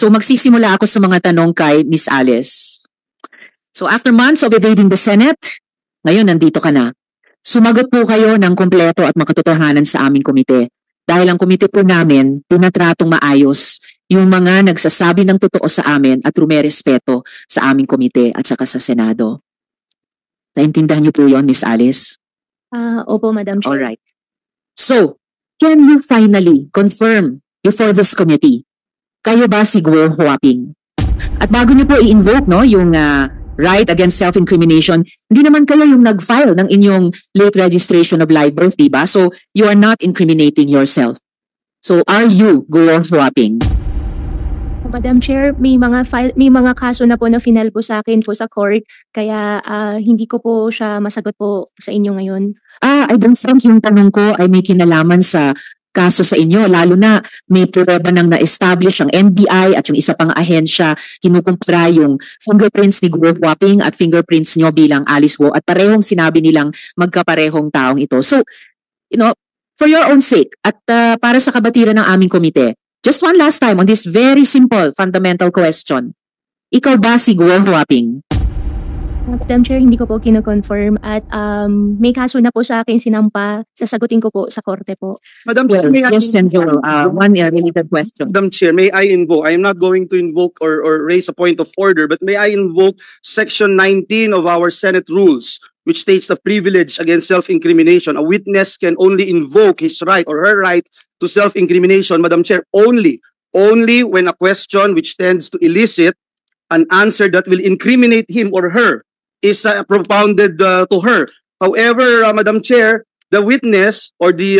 So magsisimula ako sa mga tanong kay Miss Alice. So after months of evading the Senate, ngayon nandito ka na. Sumagot po kayo ng kumpleto at makatotohanan sa aming komite. Dahil ang komite po namin, tinatratong maayos yung mga nagsasabi ng totoo sa amin at rumerespeto sa aming komite at saka sa Senado. Naintindihan niyo po yun, Miss Alice? Opo, Madam Chair. Alright. So, can you finally confirm before this committee, kayo ba si Guo Huaping? At bago niyo po i-invoke yung right against self-incrimination, hindi naman kayo yung nag-file ng inyong late registration of live birth, diba? So, you are not incriminating yourself. So, are you Guo Huaping? Madam Chair, may mga kaso na po na final po sa akin po sa court, kaya hindi ko po siya masagot po sa inyo ngayon. I don't think yung tanong ko ay may kinalaman sa kaso sa inyo, lalo na may prueba nang na-establish ang NBI at yung isa pang ahensya, kinukumpara yung fingerprints ni Guo Huaping at fingerprints nyo bilang Alice Guo at parehong sinabi nilang magkaparehong taong ito. So, for your own sake at para sa kabatiran ng aming komite, just one last time on this very simple fundamental question. Ikaw ba si Guo Huaping? Madam Chair, hindi ko po kino-confirm at may kaso na po sa akin sinampa, sasagutin ko po sa korte po. Madam Chair, may I yes, Senator, one related question. Madam Chair, may I invoke? I am not going to invoke or raise a point of order, but may I invoke Section 19 of our Senate rules, which states the privilege against self-incrimination. A witness can only invoke his right or her right to self-incrimination, Madam Chair, only when a question which tends to elicit an answer that will incriminate him or her is propounded to her. However, Madam Chair, the witness or the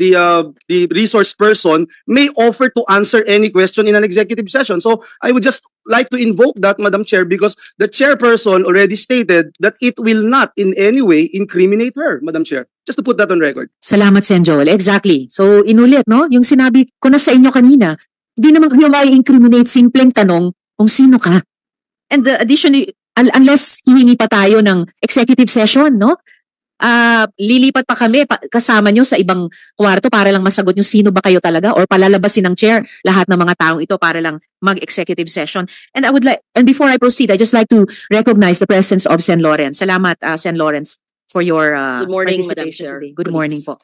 resource person may offer to answer any question in an executive session. So I would just like to invoke that, Madam Chair, because the chairperson already stated that it will not in any way incriminate her, Madam Chair. Just to put that on record. Salamat, Sen. Joel. Exactly. So inulit, yung sinabi ko na sa inyo kanina, hindi naman kayo mai-incriminate, simpleng tanong kung sino ka. And additionally, unless hihingi pa tayo ng executive session, lilipat pa kami kasama nyo sa ibang kwarto para lang masagot nyo sino ba kayo talaga or palalabasin ng chair lahat ng mga taong ito para lang mag-executive session. And before I proceed, I just like to recognize the presence of Sen. Lauren. Salamat, Sen. Lauren, for your Good morning, Madam participation Chair. today. Good morning po.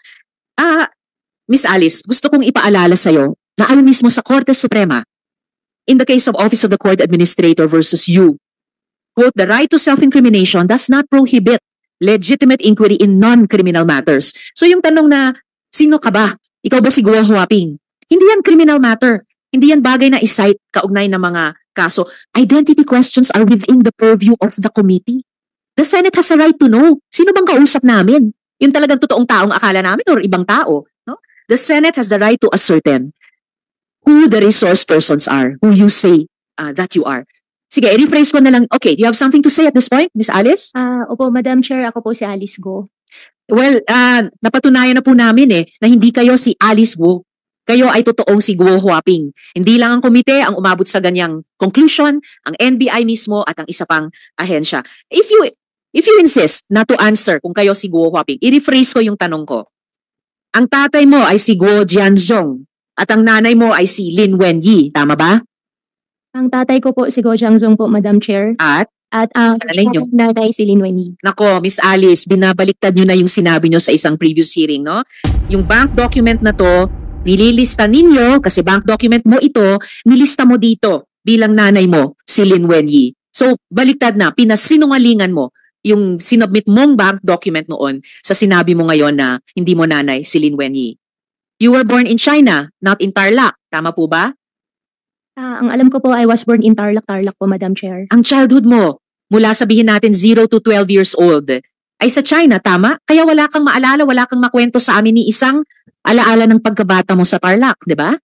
Miss Alice, gusto kong ipaalala sa'yo na ayon mismo sa Korte Suprema, in the case of Office of the Court Administrator versus you, quote, the right to self-incrimination does not prohibit legitimate inquiry in non-criminal matters. So yung tanong na, sino ka ba? Ikaw ba si Guo Huaping? Hindi yan criminal matter. Hindi yan bagay na i-cite kaugnay ng mga kaso. Identity questions are within the purview of the committee. The Senate has a right to know. Sino bang kausap namin? Yung talagang totoong taong akala namin or ibang tao? No? The Senate has the right to ascertain who the resource persons are, who you say that you are. Sige, i-rephrase ko na lang. Okay, do you have something to say at this point, Miss Alice? Opo, Madam Chair, ako po si Alice Guo. Well, napatunayan na po namin na hindi kayo si Alice Guo. Kayo ay totoong si Guo Huaping. Hindi lang ang komite ang umabot sa ganyang conclusion, ang NBI mismo at ang isa pang ahensya. If you insist na to answer kung kayo si Guo Huaping, i-rephrase ko yung tanong ko. Ang tatay mo ay si Guo Jianzhong at ang nanay mo ay si Lin Wenyi, tama ba? Ang tatay ko po si Guo Jianzhong po, Madam Chair. At ang nyo? nanay si Lin Wenyi. Nako, Miss Alice, binabaliktad nyo na yung sinabi nyo sa isang previous hearing, no? Yung bank document na to, nililista ninyo, kasi bank document mo ito, nilista mo dito bilang nanay mo, si Lin Wenyi. So, baliktad na, pinasinungalingan mo yung sinubmit mong bank document noon sa sinabi mo ngayon na hindi mo nanay si Lin Wenyi. You were born in China, not in Tarlac. Tama po ba? Ang alam ko po, I was born in Tarlac po, Madam Chair. Ang childhood mo, mula sabihin natin 0 to 12 years old, ay sa China, tama? Kaya wala kang maalala, wala kang makwento sa amin ni isang alaala ng pagkabata mo sa Tarlac, di ba?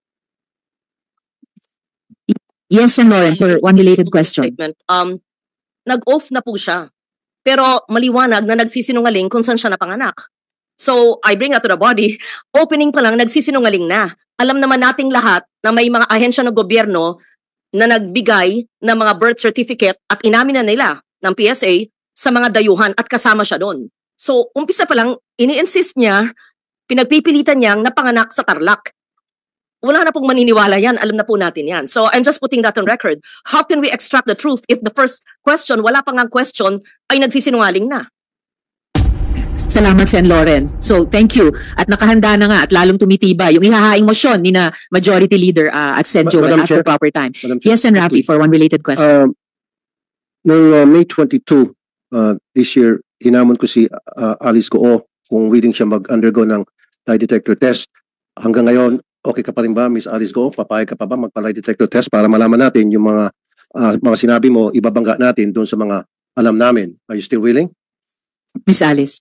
Yes, and Lauren, for one related question. Statement. Nag-off na po siya. Pero maliwanag na nagsisinungaling kung saan siya napanganak. So, I bring that to the body. Opening pa lang, nagsisinungaling na. Alam naman nating lahat na may mga ahensya ng gobyerno na nagbigay ng mga birth certificate at inamin na nila ng PSA sa mga dayuhan at kasama siya doon. So, umpisa pa lang, ini-insist niya, pinagpipilitan niyang napanganak sa Tarlac. wala na pong maniniwala yan. Alam na po natin yan. So I'm just putting that on record. How can we extract the truth if the first question, wala pa ngang question, ay nagsisinungaling na? Salamat, Sen. Lauren. So, thank you. At nakahanda na nga at lalong tumitiba yung ihahaing motion ni na Majority Leader at Sen. Joel Madam after Chair. proper time. Madam Chair, Yes, Sen. Rafi, for one related question. Noong May 22 this year, hinamon ko si Alice Goo kung willing siya mag-undergo ng lie detector test. Hanggang ngayon, okay ka pa rin ba, Miss Alice Goo? Papayag ka pa ba magpa-lie detector test para malaman natin yung mga sinabi mo, ibabangga natin doon sa mga alam namin. Are you still willing? Miss Alice,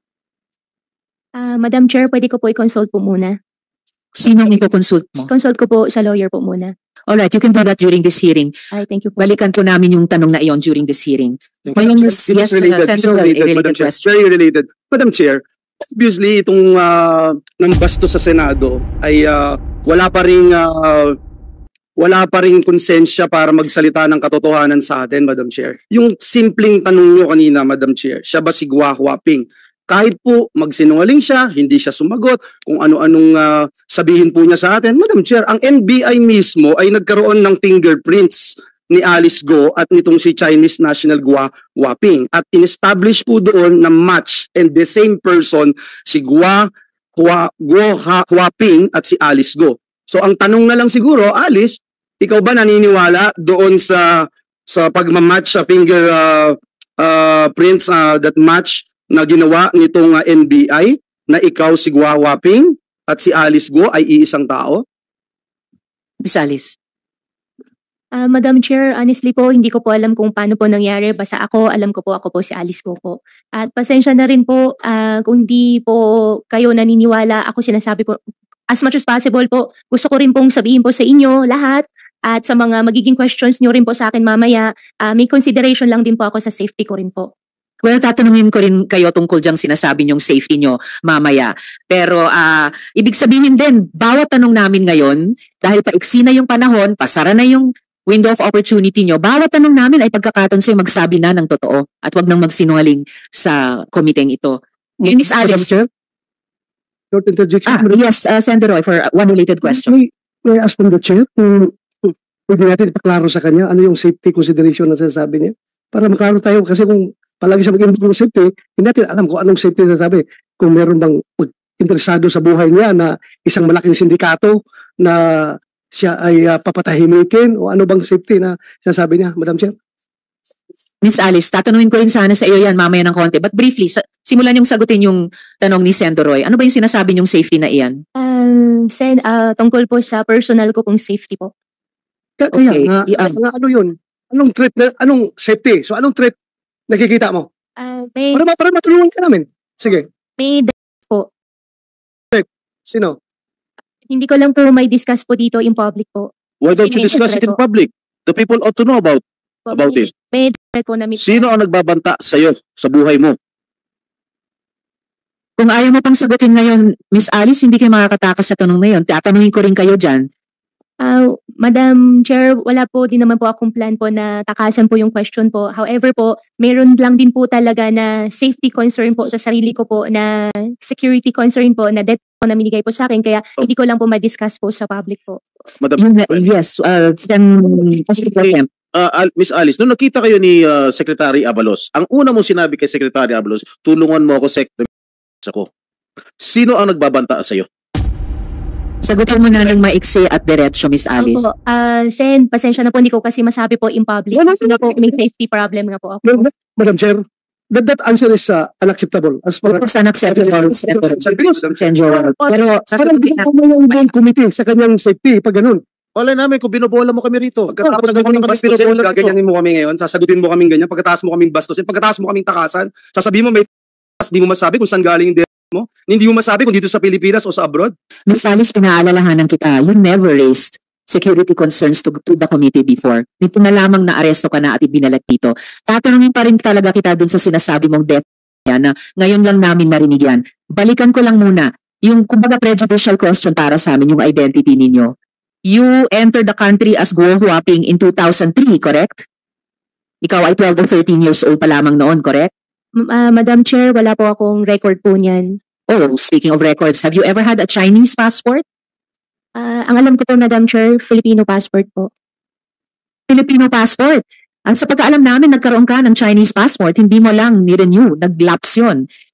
Madam Chair, pwede ko po i-consult po muna. sinong i-consult mo? Consult ko po sa lawyer po muna. Alright, you can do that during this hearing. Ay, thank you po. Balikan po namin yung tanong na iyon during this hearing. Thank Ngayon, you. Miss, This is yes, related, Sen. this is Joel, a related, related Madam Chair. question. Very related. Madam Chair, obviously itong nambasto sa Senado ay wala pa ring konsensya para magsalita ng katotohanan sa atin, Madam Chair. Yung simpleng tanong nyo kanina, Madam Chair, siya ba si Gua Huaping? Kahit po magsinungaling siya, hindi siya sumagot, kung ano-anong sabihin po niya sa atin. Madam Chair, ang NBI mismo ay nagkaroon ng fingerprints ni Alice Goo at nitong si Chinese national Gua Huaping. At in-establish po doon na match and the same person, si Gua Huaping at si Alice Goo. So ang tanong na lang siguro, Alice, ikaw ba naniniwala doon sa pagmamatch sa finger prints that match na ginawa nitong NBI na ikaw si Gua Huaping at si Alice Goo ay iisang tao? Miss Alice. Madam Chair, honestly po, hindi ko po alam kung paano po nangyari. Basta alam ko po si Alice Goo po. At pasensya na rin po kung hindi po kayo naniniwala. Ako sinasabi ko, as much as possible po, gusto ko rin pong sabihin po sa inyo lahat at sa mga magiging questions nyo rin po sa akin mamaya, may consideration lang din po ako sa safety ko rin po. Well, tatanungin ko rin kayo tungkol diyang sinasabi niyong safety niyo mamaya. Pero ibig sabihin din, bawat tanong namin ngayon, dahil paiksi na yung panahon, pasara na yung window of opportunity niyo, bawat tanong namin ay pagkakataon sa'yo magsabi na ng totoo at wag nang magsinungaling sa komiteng ito. Miss Alice. Short interjection. Yes, Senator Roy, for one related question. May ask from the chair kung pwede natin ipaklaro sa kanya ano yung safety consideration na sinasabi niya. Para maklaro tayo kasi kung palagi siya mag-involve ng safety, hindi natin alam kung anong safety na sabi. Kung meron bang interesado sa buhay niya na isang malaking sindikato na siya ay papatahimikin o ano bang safety na sinasabi niya, Madam Chair? Miss Alice, tatanungin ko rin sana sa iyo yan mamaya ng konti. But briefly, simulan yung sagutin yung tanong ni Senator Roy. Ano ba yung sinasabi niyong safety na iyan? Tungkol po sa personal ko pong safety po. Okay. Ano yun? Anong threat anong safety? So anong threat nakikita mo? Para matulungan ka namin. Sige. May po. Sino? Hindi ko lang po may discuss po dito in public po. Why don't you discuss it in public? The people ought to know about it. May po na Sino ang nagbabanta sa iyo sa buhay mo? Kung ayaw mo pang sagutin ngayon, Miss Alice, hindi kayo makakatakas sa tanong na yun. Tatanungin ko rin kayo dyan. Madam Chair, wala po din naman po akong plan po na takasan po yung question po. However po, meron lang din po talaga na safety concern po sa sarili ko po, na security concern po, na debt po na minigay po sa akin. Kaya hindi ko lang po ma-discuss po sa public po. Madam, Yes, Miss Alice, nung nakita kayo ni Secretary Abalos, ang una mong sinabi kay Secretary Abalos, tulungan mo ako, ako. Sino ang nagbabanta sa iyo? Sagutin mo na ng maiksi at diretso, Miss Alice. Opo. Sen, pasensya na po, hindi ko kasi masabi po in public. Kasi nga po, may safety problem nga po ako. Madam Chair, that answer is unacceptable. As far It's unacceptable, Senator. Pero parang hindi ko may committee sa kanyang safety pag ganun. Wala namin kung binobola mo kami rito. Pagkatapos mo kaming bastusin, gaganyanin mo kami ngayon, sasagutin mo kaming ganyan, pagkatapos mo kaming bastusin, pagkatapos mo kaming takasan, sasabihin mo may di mo masabi kung saan galing yung mo, hindi mo masabi kung dito sa Pilipinas o sa abroad. Miss Alice, pinaalalahanan kita, you never raised security concerns to the committee before. Nito na lamang na aresto ka na at ibinalat dito. Tatanungin pa rin talaga kita dun sa sinasabi mong death yan, na ngayon lang namin narinig yan. Balikan ko lang muna, yung kumbaga prejudicial question para sa amin, yung identity ninyo. You entered the country as Goo Huaping in 2003, correct? Ikaw ay 12 or 13 years old pa lamang noon, correct? Madam Chair, wala po akong record po niyan. Oh, speaking of records, have you ever had a Chinese passport? Ang alam ko po, Madam Chair, Filipino passport po. Filipino passport. Sa pagkaalam namin, nagkaroon ka ng Chinese passport, hindi mo lang ni-renew, nag-lapse yun.